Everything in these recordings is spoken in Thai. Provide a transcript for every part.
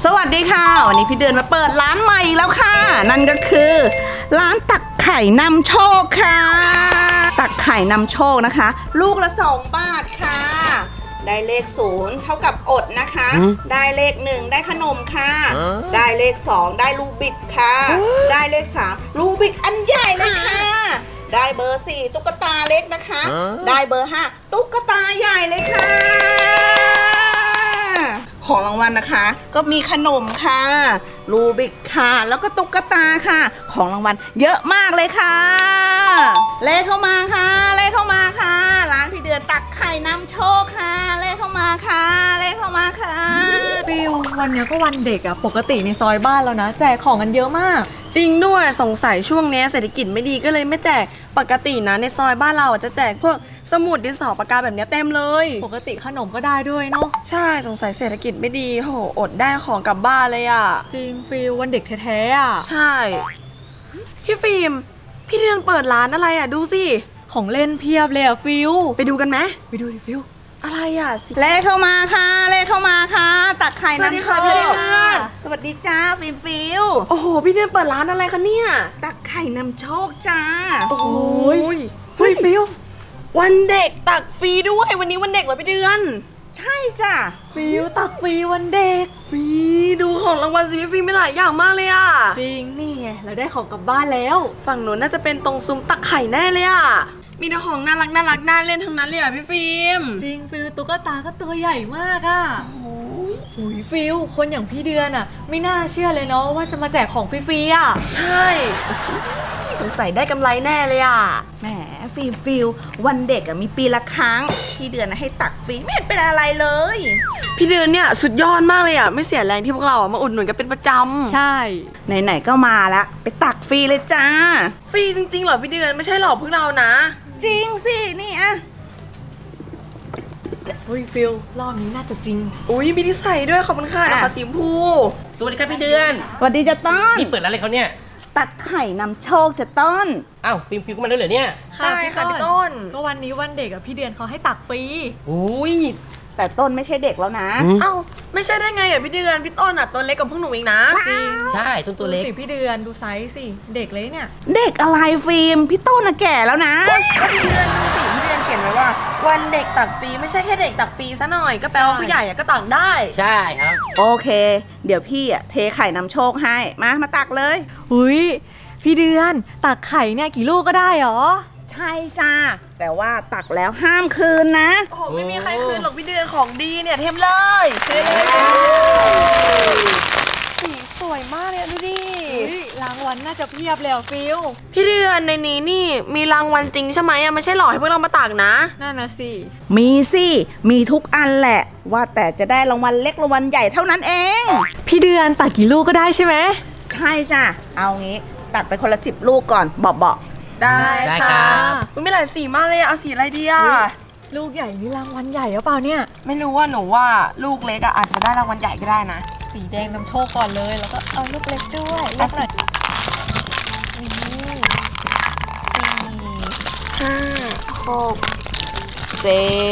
สวัสดีค่ะวันนี้พี่เดือนมาเปิดร้านใหม่แล้วค่ะนั่นก็คือร้านตักไข่นำโชคค่ะตักไข่นำโชคนะคะลูกละ2 บาทค่ะได้เลข0เท่ากับอดนะคะได้เลข1ได้ขนมค่ะได้เลข2ได้ลูกบิดค่ะได้เลข3ลูกบิดอันใหญ่เลยค่ะได้เบอร์4ตุ๊กตาเล็กนะคะได้เบอร์5ตุ๊กตาใหญ่เลยค่ะของรางวัลนะคะก็มีขนมค่ะรูบิกค่ะแล้วก็ตุ๊กตาค่ะของรางวัลเยอะมากเลยค่ะเลขเข้ามาค่ะเลขเข้ามาค่ะร้านพี่เดือนตักไข่นำโชคค่ะเลขเข้ามาค่ะเลขเข้ามาค่ะฟิววันนี้ก็วันเด็กอะปกติในซอยบ้านแล้วนะแจกของกันเยอะมากจริงด้วยสงสัยช่วงนี้เศรษฐกิจไม่ดีก็เลยไม่แจกปกตินะในซอยบ้านเราจะแจกพวกสมุดดินสอปากกาแบบนี้เต็มเลยปกติขนมก็ได้ด้วยเนาะใช่สงสัยเศรษฐกิจไม่ดีโหอดได้ของกลับบ้านเลยอะจริงฟิววันเด็กแท้ๆอะใช่พี่ฟิล์มพี่เดือนเปิดร้านอะไรอะดูสิของเล่นเพียบเลยอะฟิวไปดูกันไหมไปดูดิฟิวอะไรอะเลขเข้ามาค่ะเลขเข้ามาค่ะตักไข่นำโชคสวัสดีจ้าฟิวโอ้โหพี่เดือนเปิดร้านอะไรคะเนี่ยตักไข่นำโชคจ้าโอ้ยเฮ้ยฟิววันเด็กตักฟรีด้วยวันนี้วันเด็กเหรอพี่เดือนใช่จ้ะฟิวตักฟรีวันเด็กดูของรางวัลสิพี่ฟิล์มไม่หลายอย่างมากเลยอะจริงนี่ไงเราได้ของกลับบ้านแล้วฝั่งโน้นน่าจะเป็นตรงซุ้มตักไข่แน่เลยอะมีแต่ของน่ารักน่าเล่นทั้งนั้นเลยอะพี่ฟิล์มจริงฟิวตุ๊กตาก็ตัวใหญ่มากอะโอ้ยฟิวคนอย่างพี่เดือนอะไม่น่าเชื่อเลยเนาะว่าจะมาแจกของฟรีๆอะใช่สงสัยได้กำไรแน่เลยอะแหมฟิววันเด็กมีปีละครั้งพี่เดือนให้ตักฟรีไม่เห็นเป็นอะไรเลยพี่เดือนเนี่ยสุดยอดมากเลยอะไม่เสียแรงที่พวกเรามาอุดหนุนกันเป็นประจำใช่ไหนๆก็มาละไปตักฟรีเลยจ้าฟรีจริงๆเหรอพี่เดือนไม่ใช่หรอกพวกเรานะจริงสินี่อะเฮ้ยฟิลรอบนี้น่าจะจริงอุ้ยมีที่ใส่ด้วยขอบคุณค่ะนะคะสีชมพูสวัสดีครับพี่เดือนสวัสดีจ้ะต้นนี่เปิดร้านอะไรเขาเนี่ยตักไข่นำโชคจ้ะต้นอ้าวฟิล์มก็มาด้วยเหรอเนี่ยใช่ค่ะพี่ต้นก็วันนี้วันเด็กอะพี่เดือนเขาให้ตักฟรีอุ้ยแต่ต้นไม่ใช่เด็กแล้วนะเอ้าไม่ใช่ได้ไงอะพี่เดือนพี่ต้นอะตัวเล็กกว่าพวกหนูอีกนะจริงใช่ต้นตัวเล็กสิพี่เดือนดูไซส์สิเด็กเลยเนี่ยเด็กอะไรฟิล์มพี่ต้นแก่แล้วนะก็พี่เดือนดูสิพี่เดือนเขียนไว้ว่าวันเด็กตักฟรีไม่ใช่แค่เด็กตักฟรีซะหน่อยก็แปลว่าผู้ใหญ่ก็ตักได้ใช่ครับโอเคเดี๋ยวพี่เทไข่นำโชคให้มาตักเลยอุ้ยพี่เดือนตักไข่เนี่ยกี่ลูกก็ได้หรอใช่จ้าแต่ว่าตักแล้วห้ามคืนนะโอ้โหไม่มีใครคืนหรอกพี่เดือนของดีเนี่ยเทมเลยสีสวยมากเลยดูดิรางวัลน่าจะเพียบเลยฟิลพี่เดือนในนี้นี่มีรางวัลจริงใช่ไหมไม่ใช่หรอให้พวกเรามาตักนะนั่นนะสิมีสิมีทุกอันแหละว่าแต่จะได้รางวัลเล็กรางวัลใหญ่เท่านั้นเองพี่เดือนตักกี่ลูกก็ได้ใช่ไหมใช่จ้ะเอางี้ตักไปคนละ10 ลูกก่อนเบาได้ค่ะมันไม่หลายสีมากเลยเอาสีอะไรดีอะลูกใหญ่นี่รางวัลใหญ่หรือเปล่าเนี่ยไม่รู้ว่าหนูว่าลูกเล็กอะอาจจะได้รางวัลใหญ่ก็ได้นะสีแดงนำโชคก่อนเลยแล้วก็เอาลูกเล็กด้วยเอาสี4 5 6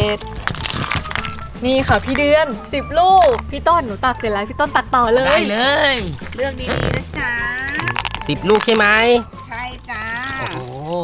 7 นี่ค่ะพี่เดือน10 ลูกพี่ต้นหนูตักเสร็จแล้วพี่ต้นตักต่อเลยได้เลยเลือกดีๆนะจ๊ะ 10 ลูกใช่ไหมใช่จ้าโอ้โห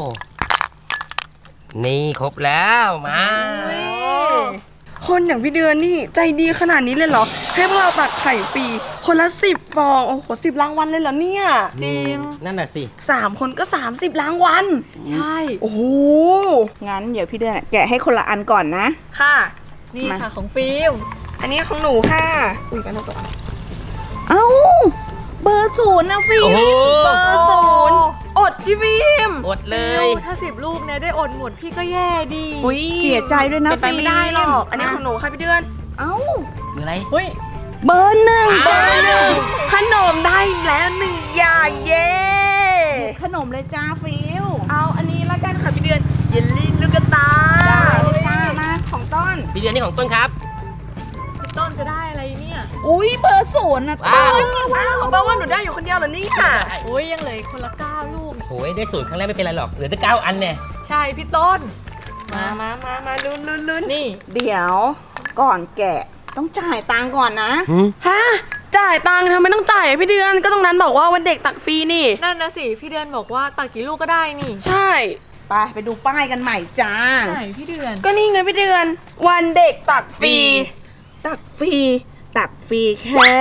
นี่ครบแล้วมาคนอย่างพี่เดือนนี่ใจดีขนาดนี้เลยเหรอให้พวกเราตักไข่ฟรีคนละ10 ฟองโอ้โห10 รางวัลเลยเหรอเนี่ยจริงนั่นน่ะสิ 3 คนก็30 รางวัลใช่โอ้โหงั้นเดี๋ยวพี่เดือนแกะให้คนละอันก่อนนะค่ะนี่ค่ะของฟิลอันนี้ของหนูค่ะอุ้ยกันตัวเอ้าเบอร์0นะฟิล์มเบอร์0อดพี่ฟิล์มอดเลยถ้า10 ลูกเนี่ยได้อดหมดพี่ก็แย่ดีเสียใจด้วยนะไปไม่ได้หรอกอันนี้ของหนูค่ะพี่เดือนเอ้าอะไรเฮ้ยเบอร์ 1ขนมได้แล้ว1 อย่างเย้ขนมเลยจ้าฟิลเอาอันนี้ละกันค่ะพี่เดือนเยลลี่ลูกตาได้เลยจ้ามาของต้นพี่เดือนนี่ของต้นครับต้นจะได้อะไรเนี่ยอุ้ยเบอร์0นะต้นว้าวแปลว่าหนูได้อยู่คนเดียวเหรอนี่ค่ะอุ้ยยังเหลือคนละ9 ลูกโอ้ยได้0ครั้งแรกไม่เป็นไรหรอกเหลือแต่9 อันเนี่ยใช่พี่ต้นมาลุ้นนี่เดี๋ยวก่อนแกะต้องจ่ายตังค์ก่อนนะฮะจ่ายตังค์ทำไมต้องจ่ายอะพี่เดือนก็ตรงนั้นบอกว่าวันเด็กตักฟรีนี่นั่นนะสิพี่เดือนบอกว่าตักกี่ลูกก็ได้นี่ใช่ไปดูป้ายกันใหม่จ้าไหนพี่เดือนก็นี่ไงพี่เดือน วันเด็กตักฟรีตักฟรีแค่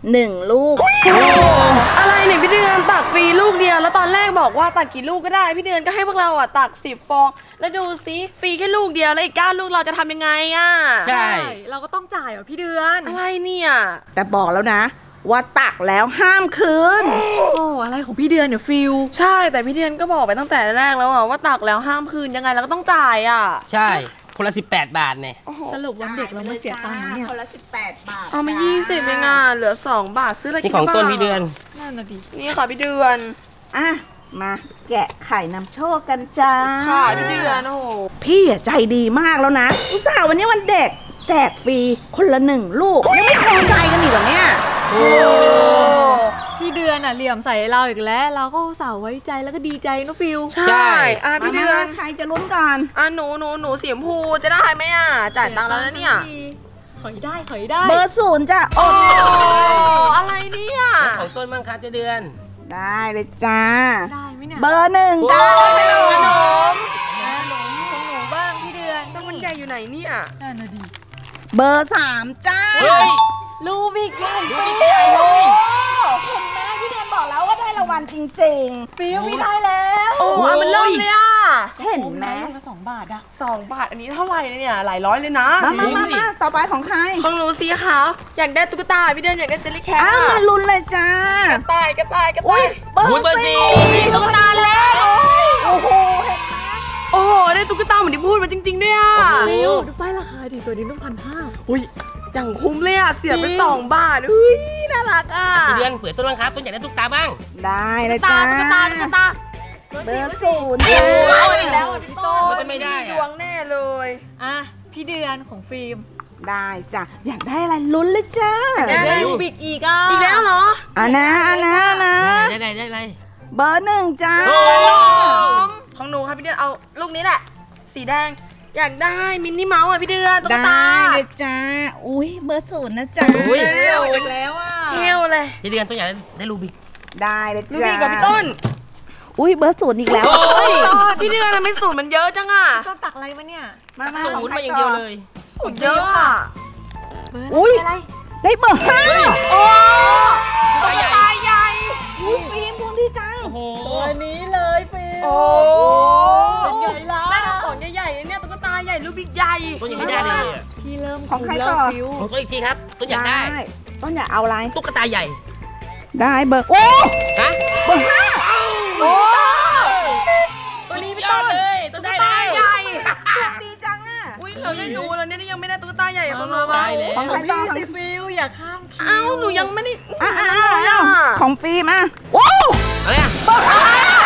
1 ลูกอะไรเนี่ยพี่เดือนตักฟรีลูกเดียวแล้วตอนแรกบอกว่าตักกี่ลูกก็ได้พี่เดือนก็ให้พวกเราอ่ะตัก10 ฟอง แล้วดูซิฟรีแค่ลูกเดียวแล้วอีก9 ลูกเราจะทำยังไงอ่ะใช่เราก็ต้องจ่ายเหรอพี่เดือนอะไรเนี่ยแต่บอกแล้วนะ ว่าตักแล้วห้ามคืนโอ้อะไรของพี่เดือนเนี่ยฟิลใช่แต่พี่เดือนก็บอกไปตั้งแต่แรกแล้วอ่ะว่าตักแล้วห้ามคืนยังไงเราก็ต้องจ่ายอ่ะใช่คนละ18 บาทเนี่ยสรุปวันเด็กเราไม่เสียตังค์นะเนี่ยคนละ18 บาทเอามา20เองอ่ะเหลือ2 บาทซื้ออะไรกินี่นของต้นบ้าพี่เดือนนั่นน่ะดินี่ค่ะพี่เดือนอ่ะมาแกะไข่นำโชคกันจ้าค่ะพี่เดือนโอ้โหพี่อะใจดีมากแล้วนะอุตส่าห์วันนี้วันเด็กแจกฟรีคนละ1 ลูกยังไม่พอใจกันอีกเหรอเนี่ยโอ้พี่เดือนอ่ะเหลี่ยมใส่เราอีกแล้ว เราก็อุตส่าห์ไว้ใจแล้วก็ดีใจนะฟิลใช่อ่ะพี่เดือนใครจะลุ้นก่อนอ่ะหนูสีชมพูจะได้ไหมอ่ะจ่ายตังค์แล้วนะเนี่ยขอให้ได้ขอให้ได้เบอร์0จ้ะโอ้อะไรเนี่ยแล้วของต้นบ้างครับเจ๊เดือนได้เลยจ้าได้ไหมเนี่ยเบอร์1จ้าขนมขนมของหนูบ้างพี่เดือนแล้วมันใหญ่อยู่ไหนเนี่ยนั่นน่ะดิเบอร์3จ้าเฮ้ยลูบิกใหญ่ลูบิกใหญ่เลยเห็นไหมพี่เดือนบอกแล้วว่าได้รางวัลจริงฟิลไม่ได้แล้วโอ้อ่ะมันเริ่มเลยอ่ะๆ เห็นไหมลูกละ2 บาทอะ 2 บาทอันนี้เท่าไหร่เนี่ยหลายร้อยเลยนะมาต่อไปของใครของหนูสีขาวอยากได้ตุ๊กตาพี่เดือนอยากได้เจลลี่แคทอ้าวมาลุ้นเลยจ้ากระต่ายกระต่ายกระอุ้ต่าย ยเบอร์อุ๊ยเบอร์ 4 4 ตุ๊กตาแล้วโอ้โหโอ้โหได้ตุ๊กตาเหมือนที่พูดมาจริงๆด้วยอ่ะฟิลดูป้ายราคาดิตัวนี้ต้อง1,500 อุ้ยอย่างคุ้มเลยอ่ะเสียไป2 บาทอุ้ยน่ารักอ่ะเจ๊เดือนเปิดต้นบ้างครับต้นอยากได้ตุ๊กตาบ้างได้เลยตาจ้าตุ๊กตาเบอร์0 โอ้จ้ายอีกแล้วอ่ะพี่โต้มันจะไม่ได้ดอะวงแน่เลยอ่ะพี่เดือนของฟิล์มได้จ้ะอยากได้อะไรลุ้นเลยจ้าได้ลูบิกอีกอ่ะอีกแล้วเหรออันนะได้เบอร์1จ้าโอ้ของหนูค่ะพี่เดือนเอาลูกนี้แหละ สีแดงอยากได้มินนี่เมาส์อ่ะพี่เดือนตุ๊กตาได้เลยจ้าอุ้ยเบอร์0นะจ้าอุ้ยเร็วอีกแล้วอ่ะเฮลเลยเจ๊เดือนต้นอยากได้ลูบิกได้เลยลูจ้าบี้กับพี่ต้นอุ้ยเบอร์0อีกแล้วโอ้ยพี่เดือนทำไมสูตรมันเยอะจังอ่ะต้นตักอะไรมาเนี่ยมาศูของนย์ใครมาอย่างต่เดียวเลยสูตรเยอะอ่ะเบอร์อุ้ยอะไรได้เบอร์5 โอ้ตุ๊กตาใหญ่อุ้ยฟิล์มพวงดีจังโอ้โหตัวนี้เลยฟิลโอ้เป็นไงล่ะได้ทั้งของใหญ่ๆเนี่ยตุ๊กตาใหญ่ลูกบิ๊กใหญ่ต้นยังไม่ได้เลยอะพี่เริ่มของใครแล้วต่อฟิลของต้นอีกทีครับต้นอยากได้ต้นอยากเอาอะไรตุ๊กตาใหญ่ได้เบอร์โอ้ฮะเบอร์5โอ้ตัวนี้สุดพี่ยอต้ดนเลยต้นได้แล้วใหญ่ดีจังอ่ะอุ้ยเราได้ดูแล้วเนี่ยยังไม่ได้ตุ๊กตาใหญ่ของเราตายแล้วของใครต่อพี่สิฟิลอย่าข้ามคิวเอ้าหนูยังไม่ได้ของฟิล์มอ่ะโอ้อะไรอะเบอร์5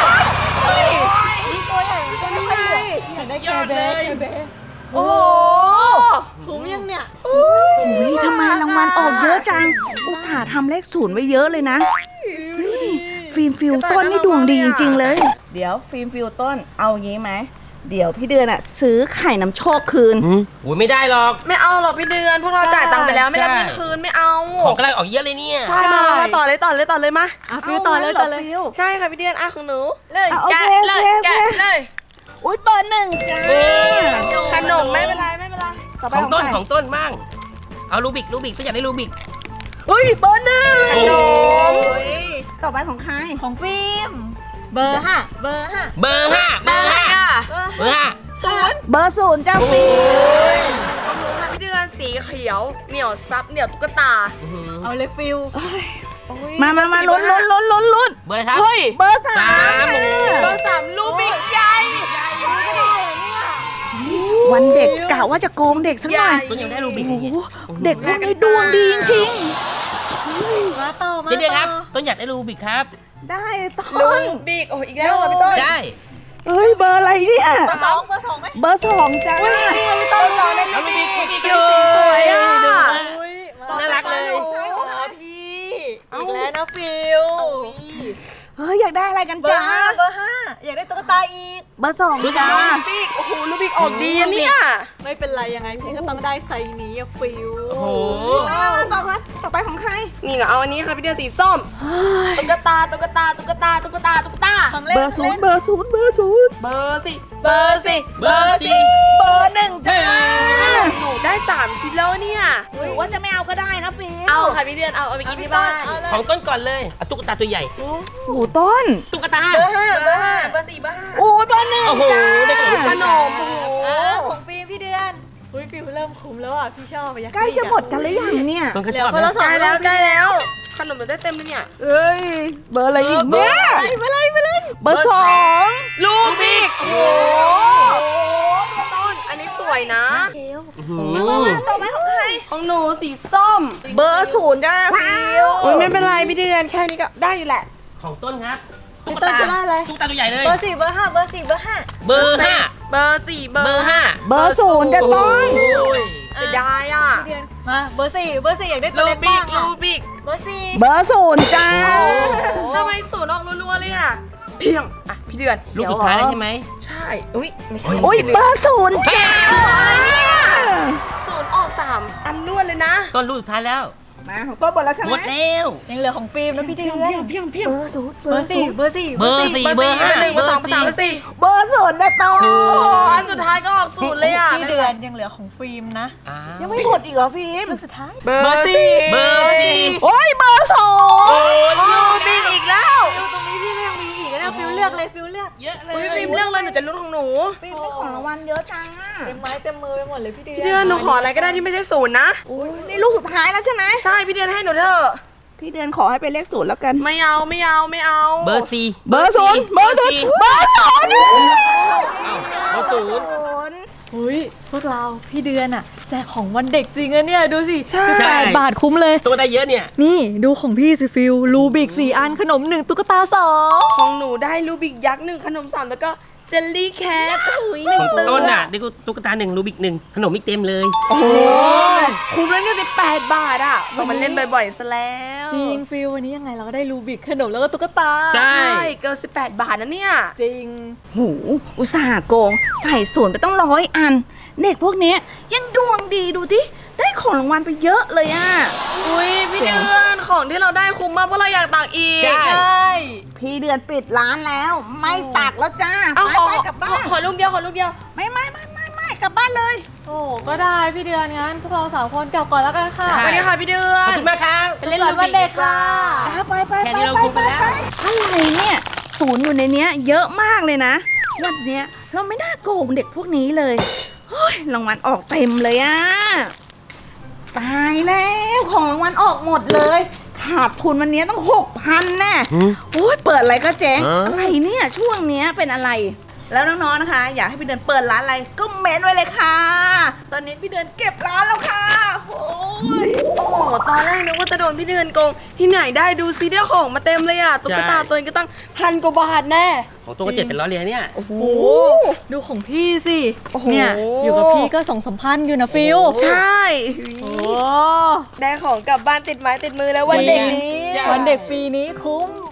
นี่ตัวใหญ่ตัวนี้ไงฉันได้แคร์แบร์แคร์แบร์โอ้คุ้มยังเนี่ยอุ้ยทำไมรางวัลออกเยอะจัง อุตส่าห์ทำเลข0ไว้เยอะเลยนะเฮ้ยฟิล์มฟิลต้นนี่ดวงดีจริงๆเลย เดี๋ยวฟิล์มฟิลต้นเอาอย่างงี้ไหมเดี๋ยวพี่เดือนอ่ะซื้อไข่น้ำโชคคืนอุ้ยไม่ได้หรอกไม่เอาหรอกพี่เดือนพวกเราจ่ายตังค์ไปแล้วไม่รับเงินคืนไม่เอาของกำลังออกเยอะเลยเนี่ยใช่มาต่อเลยมาอ่ะฟิลต่อเลยต่อเลยฟิลใช่ค่ะพี่เดือนของหนูเลยโอแกะเคเลยแกะเลยอุ้ยเบอร์1จ้าขนมไม่เป็นไรไม่เป็นไรต่อไปของต้นใครของต้นบ้างเอาลูบิกต้นอยากได้ลูบิกอุ้ยเบอร์1 ขนมต่อไปของใครของฟิล์มเบอร์5เบอร์5 เบอร์ 5เบอร์ 5 เบอร์เบอร์เบอร์0จ้าฟิลของหนูค่ะพี่เดือนสีเขียวเหนียวซับเหนียวตุ๊กตา 5 เอาเลยฟิลมาลุ้นเบอร์อะไรครับเฮ้ยเบอร์3 สามเบอร์3ลูกบิ๊กใหญ่วันเด็กกะว่าจะโกงเด็กสักหน่อยต้นอยากได้ลูบิกโอ้โหเด็กพวกนี้ดวงดีจริงมาต่อมาเจ๊เดือนครับต่อต้นอยากได้ลูบิกครับๆได้ต้ลูนกบิ๊กโอ้อีกแล้วเหรอพี่ต้นใช่เฮ้ยเบอร์อะไรเนี่ยเบอร์2ไหมเบอร์2จ้าเบอร์2ในลูกบิ๊กสีสวยอ่ะอุ้ยน่ารักเลยพี่อีกแล้วนะฟิลเฮ้ยอยากได้อะไรกันเบอจ้าร์5เบอร์5 อยากได้ตุ๊กตาอีกเบอร์สองเบอร์สจ้าองลูบิกโอ้โหลูบิกออกดีอะเนี่ยไม่เป็นไรยังไงพี่ก็ต้องได้ไซส์นี้อะฟิลโอ้โหต่อไปของใครนี่เหรอเอาอันนี้ค่ะพี่เดือนสีส้มตุ๊กตาตุ๊กตาตุ๊กตาตุ๊กตาตุ๊กตาของเล่นเบอร์ศูนย์เบอร์ศูนย์เบอร์ศูนย์เบอร์สิเบอร์สิเบอร์สี่เบอร์หนึ่งจ้าหนูได้3ชิ้นแล้วเนี่ยหรือว่าจะไม่เอาก็ได้นะฟิล์มเอาค่ะพี่เดือนเอาไปกินที่บ้านเอาเลยของต้นก่อนเลยเอาตุ๊กตาตัวใหญ่โอ้โหต้นตุ๊กตาเบอร์5เบอร์5เบอร์4เบอร์5 โอ้ยเบอร์หนึ่งโอ้โหจ้าได้ขนมขนมโอ้โหของฟิล์มพี่เดือนอุ้ยฟิลเริ่มคุ้มแล้วอ่ะพี่ชอบอยากใกล้จะหมดกันหรือยังเนี่ยต้นก็เหลืชออบคนละนะสองใกล้แล้วใกล้แล้ว ขนมมันได้เต็มเลยเนี่ยเอ้ยเบอร์อะไรอีกเนี่ยไปเลยเบอร์สองลูบิกโอ้โหต้นอันนี้สวยนะเอวอื้อหือต่อไปของใครของหนูสีส้มเบอร์ศูนย์จ้าฟิวโอ้ยไม่เป็นไรพี่เดือนแค่นี้ก็ได้อยู่แหละของต้นครับตุ๊กต้นตาจะได้อะไรตุ๊กตาตัวใหญ่เลยเบอร์4เบอร์5เบอร์4เบอร์5 เบอร์ห้าเบอร์4เบอเบอร์ร์ห้าเบอร์ศูนย์จ้าต้นโอ้ยเสียดายอ่ะพี่เดือนมาเบอร์4เบอร์4อยากได้ตัวลูเล็กบิบ้าก งลูอ่ะบิกเบอร์4 เบอร์ศูนย์จ้าทำไมศูนย์ออกรัวๆเลยอ่ะเพียงอ่ะพี่เดือนลูกสุดท้ายแล้วใช่ไหมใช่อุ้ยไม่ใช่อุ้ยเบอร์ศูนย์จ้าศูนย์ออก3อันรวดเลยนะต้นลูกสุดท้ายแล้วมาของต้นหมดแล้วใช่ไหหมมดแล้วยังเหลือของฟิล์มนะพี่เดือนเบอร์ศูนย์เบอร์4เบอร์4 เบอร์สี่เบอร์ห้า 1 เบอ 2 ร์สี่ 3 4 เบอร์ศูนย์จ้าต้นโอ้อันสุดท้ายก็ออกศูนย์เลยอ่ะพี่เดือนยังเหลือของฟิล์มนะอ้าวยังไม่หมดอีกเหรอฟิล์มลูกสุดท้ายเบอร์สี่เบอร์สี่โอ้ยเบอร์สองโอ้ยลูบิกอีกแล้วฟิลตรงนี้พี่ก็ยังมีอีกนะฟิลเลือกเลยฟิลเลือกเยอะเลอุ้ยยฟิล์มเรื่องเลยหนูจะลุ้นของหนูฟิล์มได้ของรางวัลเยอะจังอ่ะเต็มไม้เต็มมือไปหมดเลยพี่เดือนพี่เดือนหนูขออะไรก็ได้ที่ไม่ใช่ศูนย์นะโอ้ยนี่ลูกสุดท้ายแล้วใช่ไหมใช่พี่เดือนให้หนูเถอะพี่เดือนขอให้เป็นเลขศูนย์แล้วกันไม่เอาไม่เอาไม่เอาเบอร์สี่เบอร์ศูนย์เบอร์ศูนย์เบอร์ศูนย์เบอร์ศูนย์อุ้ยพวกเราพี่เดือนอะแจกของวันเด็กจริงอะเนี่ยดูสิใช่ 18 บาทคุ้มเลยตัวได้เยอะเนี่ยนี่ดูของพี่สิฟิลลูบิก4 อันขนม 1 ตุ๊กตา 2 ของหนูได้ลูบิกยักษ์1ขนม3แล้วก็เจลลี่แคทอุ้ยหขนึ่อง งตัวต้นอ่ะได้ตุ๊กตา1รูบิก1ขนมอีกเต็มเลยโอ้โหคุ้มแล้วเนี่ย18 บาทอ่ะพอมันเล่นบ่อยๆซะแล้วจริงฟิลวันนี้ยังไงเราก็ได้ลูบิกขนมแล้วก็ตุ๊กตาใช่ใช่เกิน18 บาทนะเนี่ยจริงหูอุตส่าห์โกง ใส่ศูนย์ไปต้อง100 อัน เด็กพวกเนี้ยยังดวงดีดูดิได้ของรางวัลไปเยอะเลยอ่ะอุ้ยพี่เดือนของที่เราได้คุ้มมากเพราะเราอยากตักอีกใช่ใช่พี่เดือนปิดร้านแล้ว ไม่ตักแล้วจ้าเอาไปขอไปกลับบ้านขอลูกเดียวขอลูกเดียวไม่กลับบ้านเลยโอ้ก็ได้พี่เดือนงั้นพวกเรา3 คนกลับก่อนแล้วกันค่ะใช่ไปเลยค่ะพี่เดือขอน บคุณมากครับไปเล่นสุขสันต์วันเด็กค่ะจ้าไปแค่นี้เราคุ้มไปแล้วอะไรเนี่ยศูนย์อยู่ในเนี้ยเยอะมากเลยนะวันเนี้ยเราไม่น่าโกงเด็กพวกนี้เลยเฮ้ยรางวัลออกเต็มเลยอ่ะตายแล้วของรางวัลออกหมดเลย ขาดทุนวันนี้ต้อง 6,000แน่โอ้ยเปิดอะไรก็เจ๊งอะไรเนี่ยช่วงเนี้ยเป็นอะไร แล้วน้องๆนะคะ อยากให้พี่เดือนเปิดร้านอะไรก็เม้นไว้เลยค่ะ ตอนนี้พี่เดือนเก็บร้านแล้วค่ะโอ้ยโอ้โหตอนแรกนึกว่าจะโดนพี่เดือนโกงที่ไหนได้ดูซิได้ของมาเต็มเลยอ่ะตุ๊กตาตัวนี้ก็ตั้ง1,000 กว่าบาทแน่ของตัวก็700เลยเนี่ยโอ้โหโอ้ดูของพี่สิโอ้โหเนี่ยอยู่กับพี่ก็2-3 พันอยู่นะฟิลใช่โอ้ได้ของกลับบ้านติดไม้ติดมือแล้ววันเด็กนี้ใช่วันเด็กปีนี้คุ้ม